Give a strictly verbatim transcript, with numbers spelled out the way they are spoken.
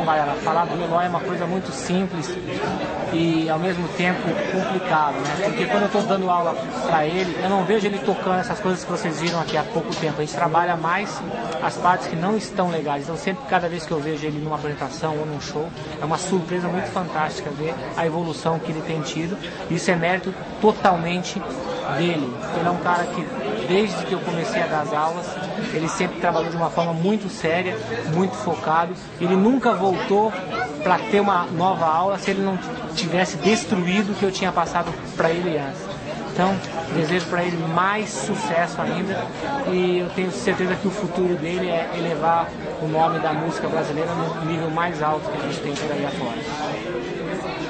Então, galera, falar do Eloy é uma coisa muito simples e ao mesmo tempo complicado, né? Porque quando eu estou dando aula para ele, eu não vejo ele tocando essas coisas que vocês viram aqui há pouco tempo. A gente trabalha mais as partes que não estão legais. Então, sempre, cada vez que eu vejo ele numa apresentação ou num show, é uma surpresa muito fantástica ver a evolução que ele tem tido. Isso é mérito totalmente dele. Ele é um cara que, desde que eu comecei a dar as aulas, ele sempre trabalhou de uma forma muito séria, muito focado. Ele nunca voltou para ter uma nova aula se ele não tivesse destruído o que eu tinha passado para ele antes. Então, desejo para ele mais sucesso ainda e eu tenho certeza que o futuro dele é elevar o nome da música brasileira no nível mais alto que a gente tem por aí afora.